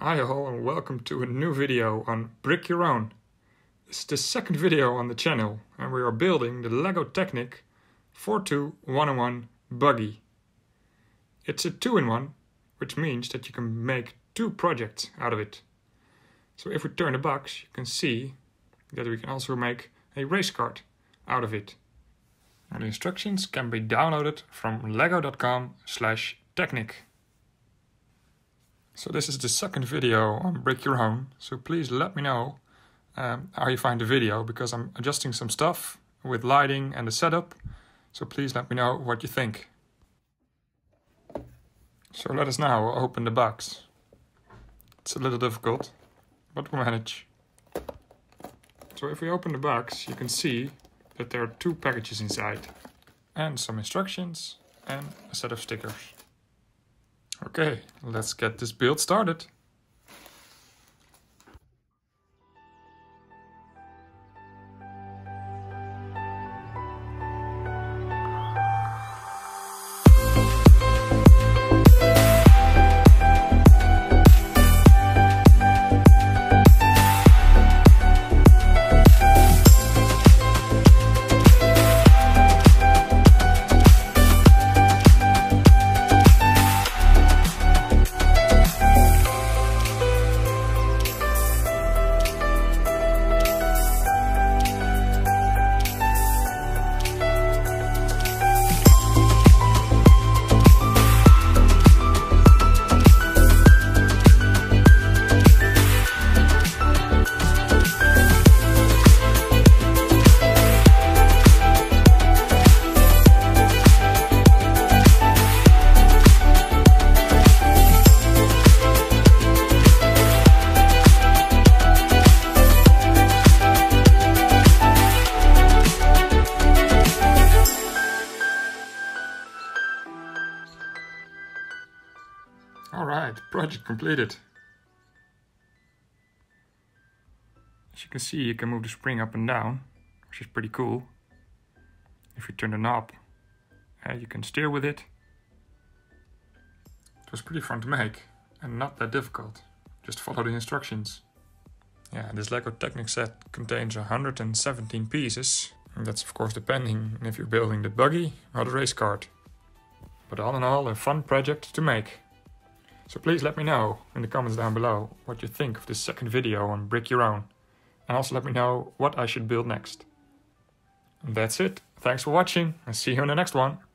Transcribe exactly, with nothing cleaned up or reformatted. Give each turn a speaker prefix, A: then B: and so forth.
A: Hi all and welcome to a new video on Brick Your Own. This is the second video on the channel and we are building the LEGO Technic four two one oh one buggy. It's a two in one, which means that you can make two projects out of it. So if we turn the box, you can see that we can also make a race cart out of it. And the instructions can be downloaded from lego dot com slash technic. So this is the second video on Brick Your Own, so please let me know um, how you find the video, because I'm adjusting some stuff with lighting and the setup, so please let me know what you think. So let us now open the box. It's a little difficult, but we'll manage. So if we open the box, you can see that there are two packages inside, and some instructions and a set of stickers. Okay, let's get this build started. Alright, project completed. As you can see, you can move the spring up and down, which is pretty cool. If you turn the knob, uh, you can steer with it. It was pretty fun to make and not that difficult. Just follow the instructions. Yeah, this LEGO Technic set contains one hundred seventeen pieces. And that's of course depending if you're building the buggy or the race cart. But all in all, a fun project to make. So please let me know in the comments down below what you think of this second video on Brick Your Own. And also let me know what I should build next. And that's it. Thanks for watching and see you in the next one.